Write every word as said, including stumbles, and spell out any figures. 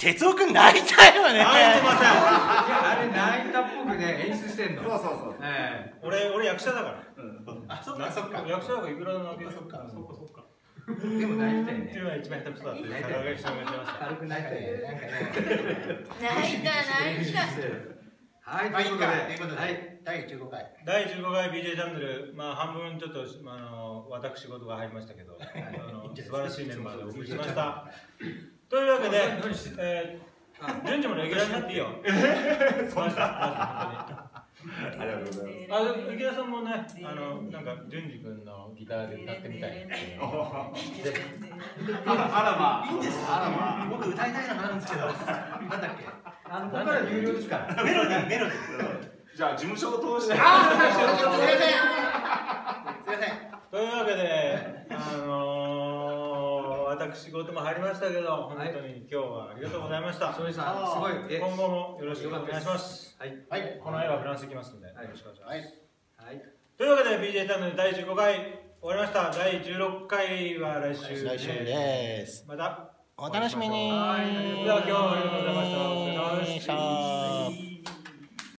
哲夫君泣いたよね。 泣いてません。 あれ泣いたっぽくね演出してんの。 そうそうそう。 俺俺役者だから。 あ、そっかそっか。 役者だからいくらでも泣ける。 そっかそっかそっか。 でも泣いたよね。 っていうのは一番下手くそだって坂上さんが言ってました。 軽く泣いたよね。 泣いた泣いた。 はい、 まあいいかということで、 ということでだいじゅうごかい。 だいじゅうごかい ビージェー チャンネル、まあ半分ちょっとあの私事が入りましたけど、あの素晴らしいメンバーでお送りしました。というわけで、えー、順次もレギュラーになっていいよ。そんな。 ありがとうございます。 あ、池田さんもね、あのなんか順次君のギターで歌ってみたい。 あらまあ。 いいんですか。 あらまあ。 僕歌いたいのがあるんですけど。なんだっけ。 あのここから有料ですから。 メロディーメロディー。 じゃあ事務所を通して。 ああ、すみません。すみません。 というわけで、あのー、私事も入りましたけど、本当に今日はありがとうございました。 庄司さん、すごい。 今後もよろしくお願いします。 はい。 はい。 この絵はフランス行きますので、よろしくお願いします。 はい。 はい。 というわけで ビージェー チャンネルだいじゅうごかい終わりました。だいじゅうろっかいは来週。 来週です。 またお楽しみに。 では今日はありがとうございました。お疲れ様でした。